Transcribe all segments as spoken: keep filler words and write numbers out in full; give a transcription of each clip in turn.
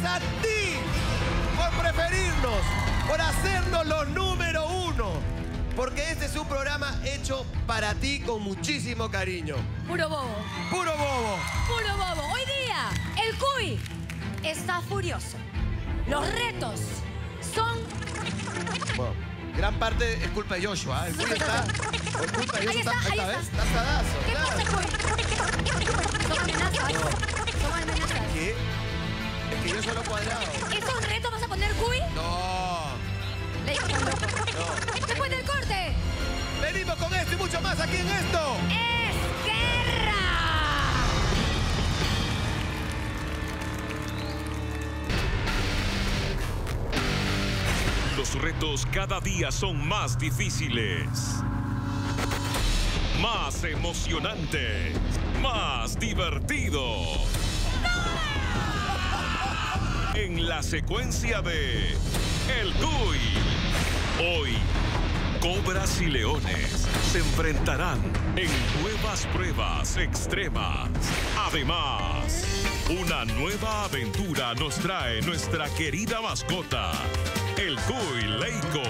a ti por preferirnos, por hacernos los número uno. Porque este es un programa hecho para ti con muchísimo cariño. Puro bobo. Puro bobo. Puro bobo. Hoy día, el Cuy está furioso. Los retos son... Bueno, gran parte es culpa de Joshua. ¿eh? El Cuy está... Por culpa de Joshua. Ahí está, ahí ¿Esta está. vez? Está asadazo, ¿Qué claro. pasa, Cuy? Son amenazas. Son amenazas. ¿Qué? Es que yo solo cuadrado. ¿Esos retos vas a poner, Cuy? No. Le digo, tan loco. No. Después del corte. Venimos con esto y mucho más aquí en esto. ¡Es guerra! Los retos cada día son más difíciles, más emocionantes, más divertidos. En la secuencia de El Cuy. Hoy, Cobras y Leones se enfrentarán en nuevas pruebas extremas. Además, una nueva aventura nos trae nuestra querida mascota, el Cuy Leico.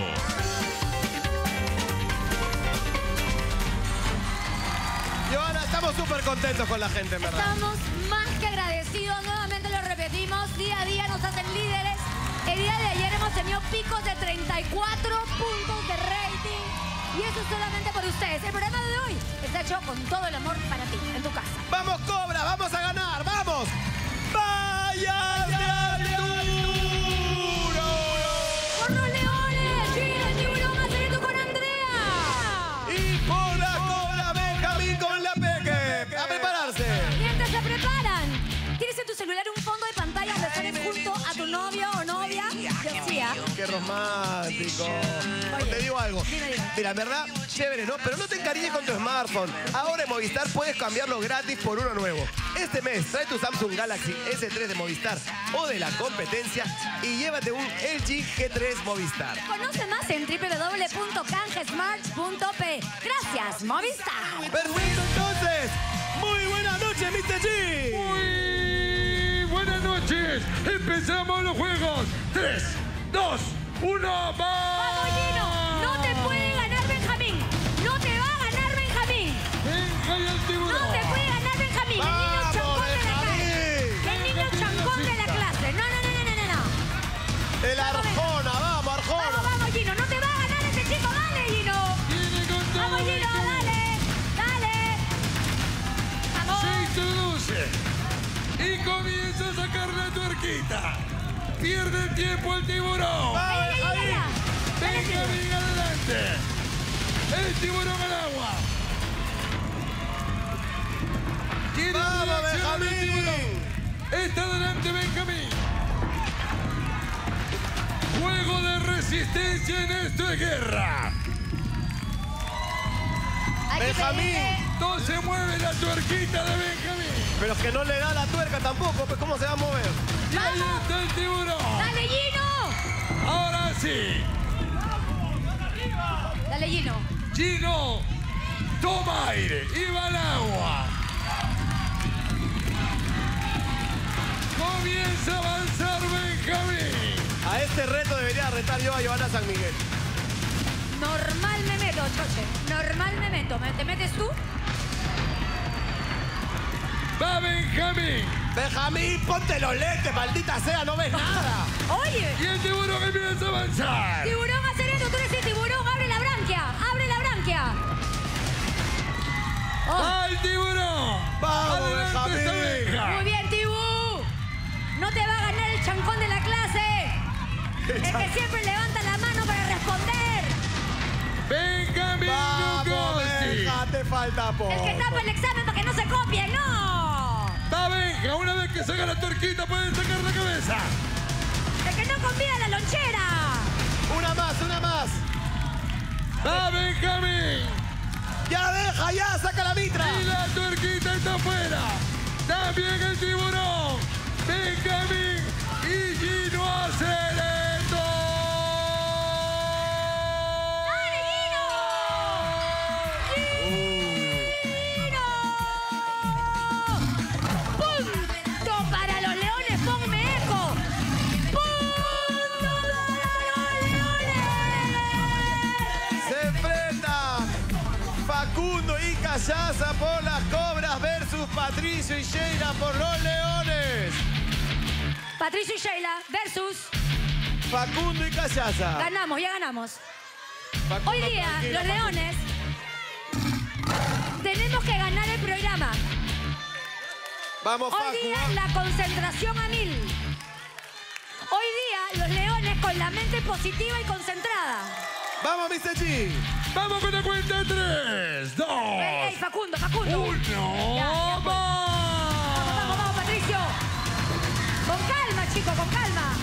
Johanna, estamos súper contentos con la gente, en verdad. Estamos más que agradecidos. Nuevamente lo repetimos. Día a día nos hacen líderes. El día de ayer hemos tenido picos de treinta y cuatro puntos de rating. Y eso es solamente por ustedes. El programa de hoy está hecho con todo el amor para ti, en tu casa. ¡Vamos, Cobra! ¡Vamos a ganar! ¡Vamos! ¡Vaya de Arturo! ¡Por los leones! ¡Sí, el tiburón acereto con Andrea! Y por la Cobra Benjamín con la Peque. ¡A prepararse! Mientras se preparan, tienes en tu celular un fondo de pantalla donde sales junto a tu novio o novia. Decía. ¡Qué romántico! Oye, Te digo algo. dime, dime. Mira, en verdad, chévere, ¿no? Pero no te encariñes con tu smartphone. Ahora en Movistar puedes cambiarlo gratis por uno nuevo. Este mes, trae tu Samsung Galaxy S tres de Movistar o de la competencia y llévate un L G G tres Movistar. Conoce más en doble u doble u doble u punto canjesmart punto p. Gracias, Movistar. Perfecto, entonces. Muy buenas noches, mister G. Muy buenas noches. Empezamos los juegos. Tres, dos, uno, ¡Vamos, Gino! ¡No te puede ganar Benjamín! ¡No te va a ganar Benjamín! Venga y el tiburón. ¡No te puede ganar Benjamín! ¡El niño ¡Vamos, chancón de la Benjamín! clase! ¡El niño chancón de la clase! ¡No, no, no, no, no, no! El Arjona, vamos, ¡Vamos, Arjona. vamos, Gino! ¡No te va a ganar este chico! ¡Dale, Gino! Viene con todo. ¡Vamos, Gino! ¡Dale! ¡Dale! ¡Vamos! Se introduce y comienza a sacar la tuerquita. Pierde el tiempo el tiburón. ¡Vamos, ¡Ya, ya, ya, ya! Dale, Venga, Gino. venga, adelante. El tiburón al agua. Tiene ¡Vamos, reacción el Benjamín! tiburón. Está adelante Benjamín. Juego de resistencia en esto de guerra. Hay que Benjamín. pedirle- No se mueve la tuerquita de Benjamín. Pero es que no le da la tuerca tampoco, pues ¿cómo se va a mover? Y ahí ¡Vamos! está el tiburón. ¡Dale, Gino! Ahora sí. ¡Dale, Gino! Gino toma aire y va al agua. Comienza a avanzar Benjamín. A este reto debería retar yo a Johanna San Miguel. Normal me meto, Choche. Normal me meto. ¿Me- ¿Te metes tú? Va Benjamín. Benjamín, ponte los lentes, maldita sea, no ves nada. ¡Oye! Y el tiburón empieza a avanzar. Tiburón acereto, tú eres el tiburón. ¡Abre la branquia! ¡Abre la branquia! Oh, ¡Va el tiburón! Vamos, ¡Adelante esta Benjamín. abeja! muy bien, Tibú. No te va a ganar el chancón de la clase. El que siempre levanta la mano para responder. Benjamín Vamos, Lugosi. Benja, te falta poco. El que tapa el examen para que no se copie. ¡No! Va Benja. Una vez que saca la tuerquita pueden sacar la cabeza. El que no convida la lonchera. Una más, una más. Va Benjamín. Ya deja, ya, saca la mitra. Y la tuerquita está afuera. También el tiburón. Benjamín y Gino Acereto. ¡Dale, Gino! ¡Gino! ¡Punto para los leones! ¡Ponme eco! Callaza por las Cobras versus Patricio y Sheila por los Leones. Patricio y Sheila versus... Facundo y Callaza. Ganamos, ya ganamos. Facundo, Hoy día, tranquilo, los Facundo. Leones, tenemos que ganar el programa. Vamos, Hoy Facu. día, ¿ah? la concentración a mil. Hoy día, los Leones con la mente positiva y concentrada. Vamos, mister G. Vamos con la cuenta de tres, dos, Ey, ey, Facundo, Facundo. uno, Ya, ya, pues. Vamos, vamos, vamos, Patricio. Con calma, chicos, con calma.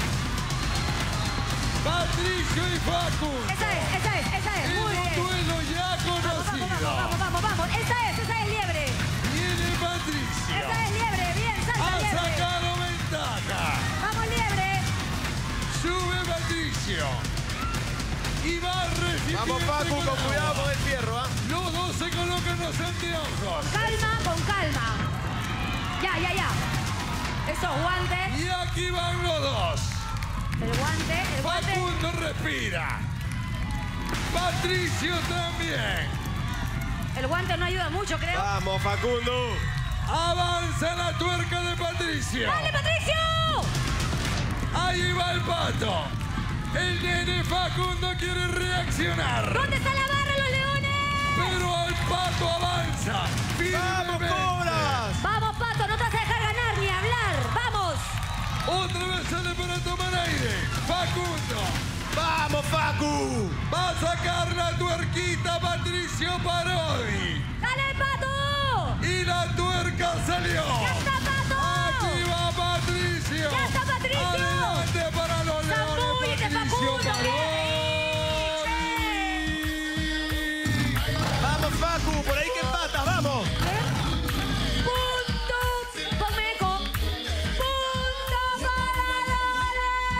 Patricio y Facu. Esa es, esa es, esa es. Muy En un bien. duelo ya Vamos, vamos, conocido. vamos, vamos, vamos. Esa es, esa es liebre. Viene Patricio. Esa es liebre, bien, salta Ha liebre. sacado ventaja. Vamos, liebre. Sube Patricio. Y va recibiendo. Vamos, Facu, con agua. cuidado con el fierro, ¿ah? Los dos se colocan los anteojos. Calma, con calma. Ya, ya, ya. Eso, guante. Y aquí van los dos. El guante, el guante. Facundo respira. Patricio también. El guante no ayuda mucho, creo. Vamos, Facundo. Avanza la tuerca de Patricio. ¡Dale, Patricio! Ahí va el pato. El nene Facundo quiere reaccionar. ¿Dónde está la barra, los Leones? Pero el pato avanza. ¡Vamos, firmemente. Vamos, Cobras! Pato, no te vas a dejar ganar ni hablar. ¡Vamos! Otra vez sale para tomar aire. Facundo. ¡Vamos, Facu! Va a sacar la tuerquita Patricio Parodi. ¡Dale, Pato! Y la tuerca salió. ¡Ya está, Pato! Aquí va Patricio. ¡Ya está, Patricio! Adelante para los Leones. ¡Zambúllete, Patricio Facundo! Parodi. ¡Vamos, Facu! ¡Por ahí que empatas! ¡Vamos! Punto. Ponme eco. Punto para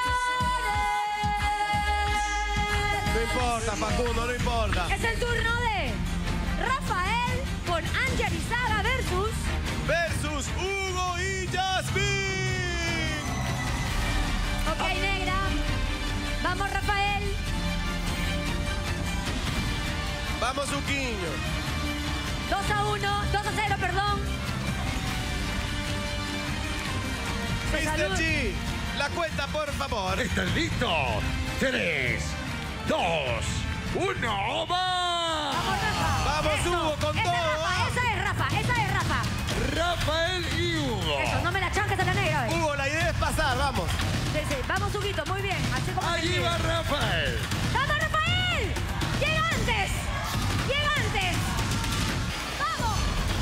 No Leones. importa, Facundo, no importa. Es el turno de Rafael con Ángel Izaga versus... Versus Hugo y Yasmín. Ok, negra. Vamos, Rafael. Vamos, Uquiño. dos a uno, dos a cero, perdón. Se mister saluda. G, la cuenta, por favor. ¿Están listos? Tres, dos, uno, ¡va! Vamos, Rafa. Vamos, Eso. Hugo, con Esa todo, Es Rafa, vamos. esa es Rafa, esa es Rafa. Rafael y Hugo. Eso, no me la chanques a la negra. ¿ves? Hugo, la idea es pasar, vamos. Sí, sí. Vamos, Huguito, muy bien. Así como se Allí quiere. va Rafael. ¡Vamos, Rafael! ¡Llega antes! ¡Llega antes! ¡Vamos!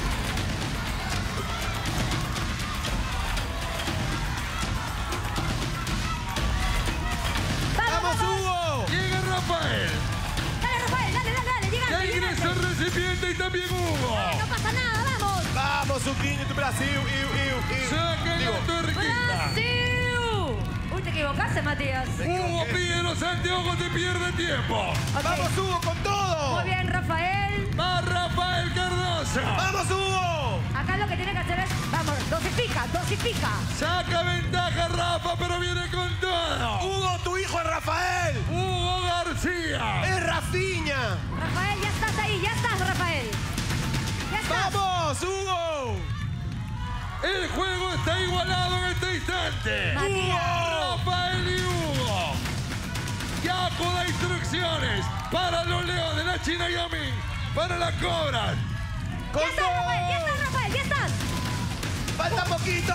¡Vamos, Hugo! Llega Rafael. Dale, Rafael, dale, dale, dale. Llega Ya antes, llega ingresa el antes. recipiente y también Hugo. No pasa nada, vamos. Vamos, Uquiño, tu Brasil. Iu, iu, iu. Saca Digo, la tuerquita. ¡Brasil! Uy, te equivocaste, Matías. Hugo pide los anteojos y pierde tiempo. Ok. ¡Vamos, Hugo, con todo! Muy bien, Rafael. Va Rafael Cardoso. ¡Vamos, Hugo! Acá lo que tiene que hacer es, vamos, dosifica, dosifica. Saca ventaja Rafa, pero viene con todo. Hugo, tu hijo es Rafael. Hugo García. Es Rafiña. Rafael, ya estás ahí, ya estás, Rafael. Ya estás. ¡Vamos, Hugo! El juego está igualado en este instante. Matías. Rafael y Hugo. Yaco da instrucciones para los Leones de la China Yamin. Para las Cobras. ¡Con Ya estás, Rafael, ya estás, Rafael, ya estás. ¡Falta poquito!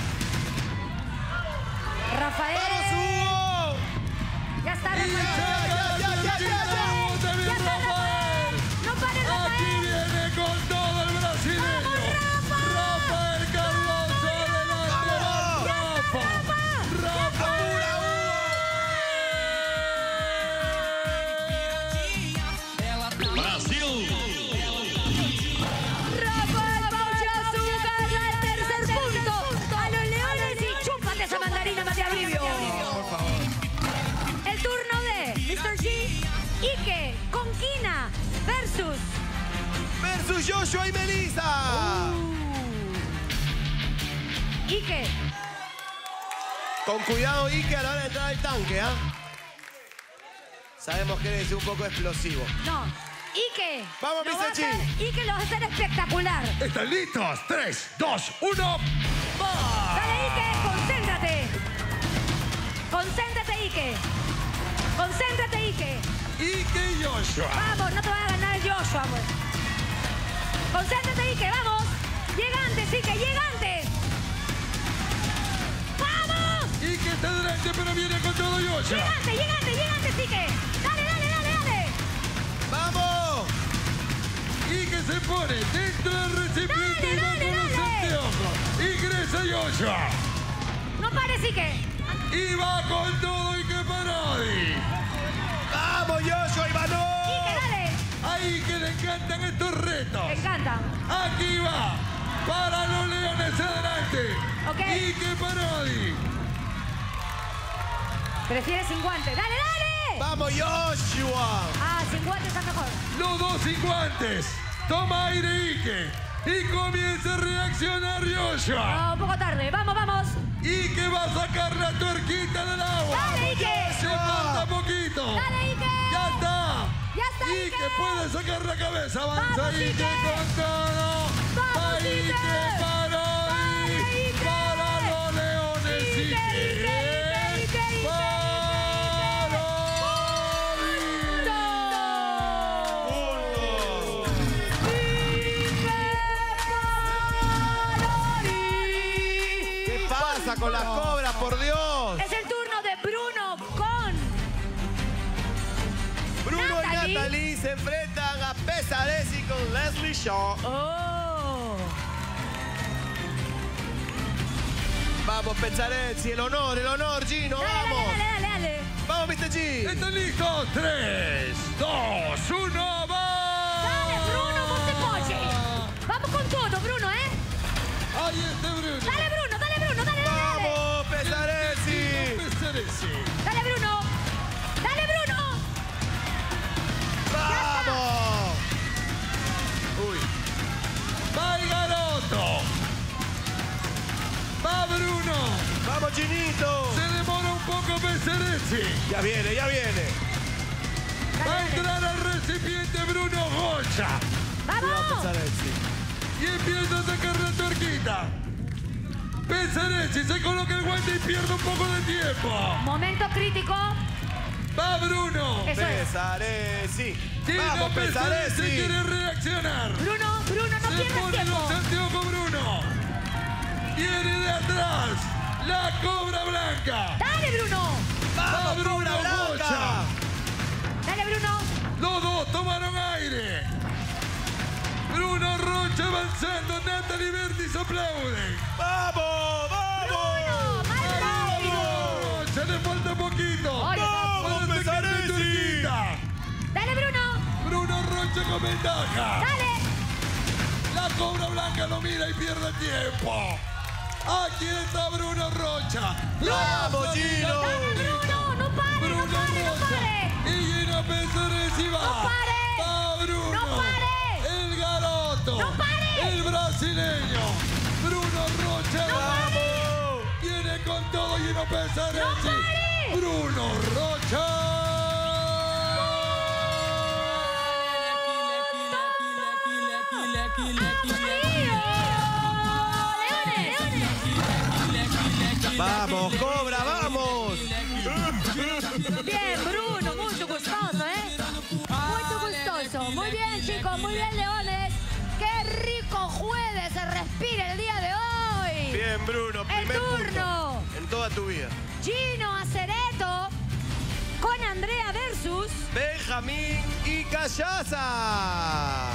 Rafael. ¡Vamos, Hugo! Ya está, Y Rafael. saca ya, la ya, ya, tuerquita ya, ya. Hugo también Ya está, Rafael. No pares, Aquí Rafael. viene con todo el brasileño. ¡Vamos, Rafa! Rafael Cardoso adelante. ¡Vamos! Rafa. Rafa. ¡Apura, Rafael Baucha Azúcar da el tercer punto a los Leones y chúpate esa mandarina, Matías Brivio. Por favor. El turno de mister G, Ike, Conquina versus... Versus Joshua y Melissa. Ike, Con cuidado, Ike, a la hora de entrar al tanque, ¿ah? Sabemos que eres un poco explosivo. no, Ike. Vamos, Lo va a mister hacer- Ike lo va a hacer espectacular. ¿Están listos? tres, dos, uno, ¡va! Dale, Ike, concéntrate. Concéntrate, Ike. Concéntrate, Ike. Ike y Joshua. Vamos, no te va a ganar el Joshua, pues. Concéntrate, Ike, vamos. Llega antes, Ike, llega antes. ¡Vamos! Ike está delante, pero viene con todo Joshua. Llega antes, llega antes, llega antes, Ike. Dale, dale, dale, dale. ¡Vamos! Ike se pone dentro del recipiente Dale, y va dale, con los dale. anteojos. Ingresa Joshua. No pares, Ike. Y va con todo Ike Parodi. ¡Vamos, Joshua Ivanov! Ike, dale. A Ike le encantan estos retos. Me encanta. Aquí va. Para los leones adelante. Ok. Ike Parodi. Prefiere sin guantes. ¡Dale, dale! ¡Vamos, Joshua! Ah, sin guantes está mejor. Los dos sin guantes. Toma aire Ike. Y comienza a reaccionar Joshua. Ah, un poco tarde. Vamos, vamos. Ike va a sacar la tuerquita del agua. ¡Dale, Ike! Se falta poquito. ¡Dale, Ike! Ya está. ¡Ya está, Ike! Ike puede sacar la cabeza. Avanza ¡Vamos, Ike, Ike! con todo. ¡Vamos, Va Ike! Ike Parodi. ¡Dale, Ike! Para los leones Ike, Ike. Ike, Ike, Ike, Ike, ¿Qué pasa con las cobras, por Dios? Es el turno de Bruno con... Bruno Natalie. y Natalie se enfrentan a Pesadesi con Leslie Shaw. Oh. Vamos, Pesadesi, el honor, el honor, Gino, Dale, vamos. dale, dale, dale, dale. Vamos, mister G. ¿Están listos? tres, dos, uno, ¡va! Dale, Bruno, no te polles. Vamos con todo, Bruno, ¿eh? Ahí está Bruno. Dale, Bruno, dale, Bruno, dale, dale, dale. Vamos, Pesadesi. Pesadesi. Dale, Bruno. Dale, Bruno. Vamos. Uy. Va el garoto. Va Bruno. Vamos, Ginito. Se demora un poco Pesadesi. Ya viene, ya viene. Va a entrar al recipiente Bruno Rocha. Cuidado, Vamos. Pesadesi. Y empieza a sacar la tuerquita. Pesadesi se coloca el guante y pierde un poco de tiempo. Momento crítico. Va Bruno. Eso es. Pesadesi. Tino Vamos, Pesadesi Pesadesi. quiere reaccionar. Bruno, Bruno, no Se pierdas pone los tiempo. anteojos Bruno. Viene de atrás la cobra blanca. Dale, Bruno. Va Vamos, Bruno Cobra Blanca. Rocha. Dale, Bruno. Los dos tomaron aire. Bruno Rocha avanzando. Natalie Bertis aplauden. Vamos, vamos. Bruno, mal Ahí aire. va Bruno Rocha. Le falta poquito. Oye, Vamos, Para sacar la Pesadesi. tuerquita. Dale, Bruno. Bruno Rocha con ventaja. Dale. La cobra blanca lo mira y pierde tiempo. Aquí está Bruno Rocha. Vamos, La Gino. Dale, Bruno. No pare, Bruno no pare, no Rocha. pare. Y Gino Pesadesi va. No pare. Va Bruno. No pare. El garoto. No pare. El brasileño. Bruno Rocha. No pare. Vamos. Viene con todo Gino Pesadesi. No pare. Bruno Rocha. Vamos, Cobra, vamos. Bien, Bruno, muy gustoso, ¿eh? Muy gustoso. Muy bien, chicos, muy bien, leones. Qué rico jueves se respira el día de hoy. Bien, Bruno, El primer turno. punto en toda tu vida. Gino Acereto con Andrea versus... Benjamín y Callaza.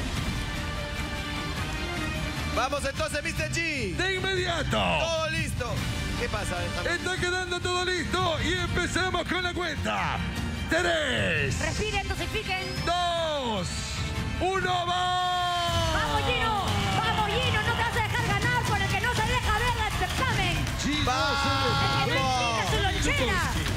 Vamos entonces, mister G. De inmediato. Todo listo. ¿Qué pasa, Benjamín? Está quedando todo listo y empezamos con la cuenta. Tres, Respiren, dosifiquen. dos, uno, va. ¡Vamos, Gino! ¡Vamos, Gino! No te vas a dejar ganar por el que no se deja ver el certamen. Gino Vamos. El que no explica su lonchera.